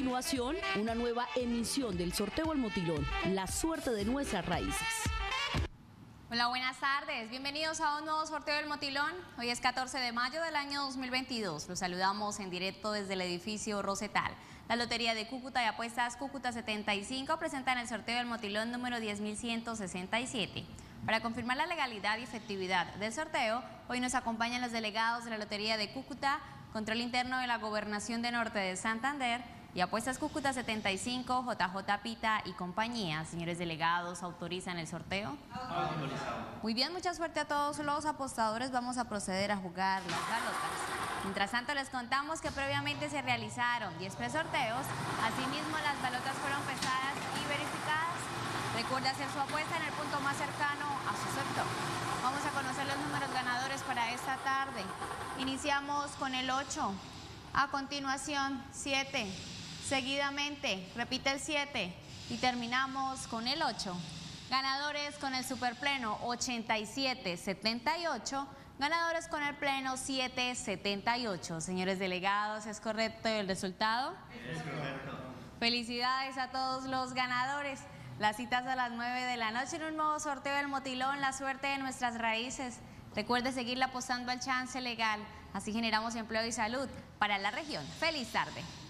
continuación, una nueva emisión del sorteo El Motilón, la suerte de nuestras raíces. Hola, buenas tardes. Bienvenidos a un nuevo sorteo del Motilón. Hoy es 14 de mayo del año 2022. Los saludamos en directo desde el edificio Rosetal. La Lotería de Cúcuta y Apuestas Cúcuta 75 presentan el sorteo del Motilón número 10.167. Para confirmar la legalidad y efectividad del sorteo, hoy nos acompañan los delegados de la Lotería de Cúcuta, Control Interno de la Gobernación de Norte de Santander y Apuestas Cúcuta 75, JJ Pita y compañía. Señores delegados, ¿autorizan el sorteo? Autorizado. Muy bien, mucha suerte a todos los apostadores. Vamos a proceder a jugar las balotas. Mientras tanto, les contamos que previamente se realizaron 10 presorteos. Asimismo, las balotas fueron pesadas y verificadas. Recuerde hacer su apuesta en el punto más cercano a su sector. Vamos a conocer los números ganadores para esta tarde. Iniciamos con el 8. A continuación, 7. Seguidamente, repite el 7 y terminamos con el 8. Ganadores con el superpleno 8778, ganadores con el pleno 778. Señores delegados, ¿es correcto el resultado? Es correcto. Felicidades a todos los ganadores. Las citas a las 9 de la noche en un nuevo sorteo del Motilón, la suerte de nuestras raíces. Recuerde seguirle apostando al chance legal, así generamos empleo y salud para la región. ¡Feliz tarde!